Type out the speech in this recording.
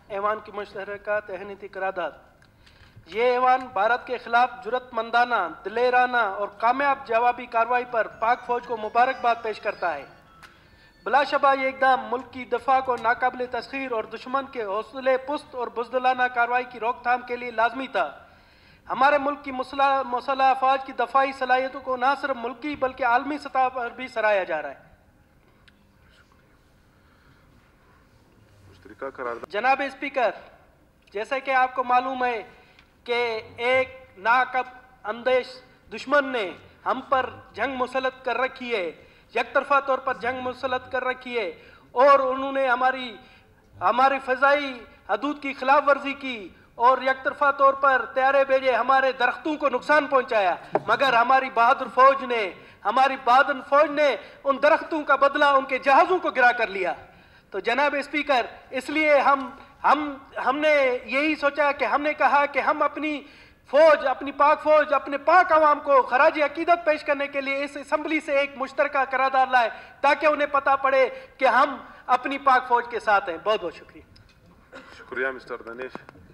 ایوان کی مشترکہ تہنیتی قرارداد۔ یہ ایوان بھارت کے خلاف جرات مندانہ، دلیرانہ اور کامیاب جوابی کارروائی پر پاک فوج کو مبارکباد پیش کرتا ہے۔ بلا شبہ یہ اقدام ملک کی دفاع کو ناقابل تسخیر اور دشمن کے حوصلے پست اور بزدلانہ کارروائی کی روک تھام کے لیے لازمی تھا۔ ہمارے ملک کی مسلح افواج کی دفاعی صلاحیتوں کو نہ صرف ملکی بلکہ عالمی سطح پر بھی سراہا جا رہا ہے۔ جناب اسپیکر، جیسا کہ آپ کو معلوم ہے کہ ایک ناقابل اندیش دشمن نے ہم پر جنگ مسلط کر رکھی ہے، یک طرفہ طور پر جنگ مسلط کر رکھی ہے، اور انہوں نے ہماری فضائی حدود کی خلاف ورزی کی اور یک طرفہ طور پر طیارے بھیجے، ہمارے درختوں کو نقصان پہنچایا، مگر ہماری بہادر فوج نے ان درختوں کا بدلہ ان کے جہازوں کو گرا کر لیا۔ تو جناب اسپیکر، اس لیے ہم نے یہی سوچا کہ ہم نے کہا کہ ہم اپنی پاک فوج، اپنے پاک عوام کو خراج عقیدت پیش کرنے کے لیے اس اسمبلی سے ایک مشترکہ قرارداد لائے تاکہ انہیں پتہ پڑے کہ ہم اپنی پاک فوج کے ساتھ ہیں۔ بہت بہت شکریہ۔ شکریہ مسٹر دنیش۔